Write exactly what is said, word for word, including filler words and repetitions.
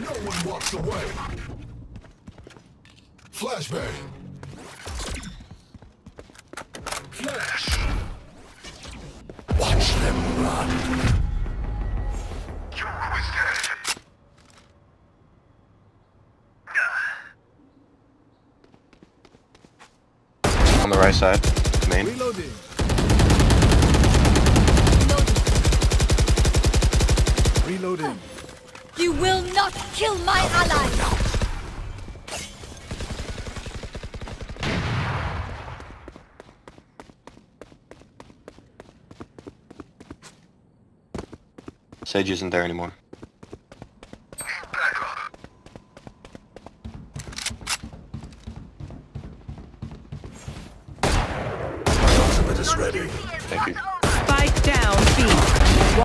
No one walks away. Flashbang. Flash. Watch them run. You're always dead. On the right side, main. Reloading. Reloading. You will not kill my ally! Sage isn't there anymore.